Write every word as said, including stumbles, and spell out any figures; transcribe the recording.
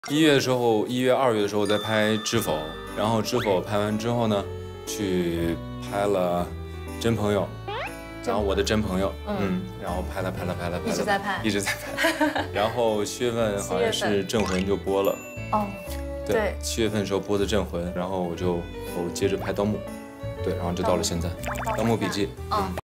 一月的时候，一月、二月的时候在拍《知否》，然后《知否》拍完之后呢，去拍了《真朋友》，然后我的真朋友，嗯，嗯然后拍了拍了拍了拍了， 一直在拍， 一直在拍。然后七月份好像是《镇魂》就播了， 哦， 对，七月份的时候播的《镇魂》，然后我就我接着拍《盗墓》，对，然后就到了现在，《盗墓笔记》，嗯。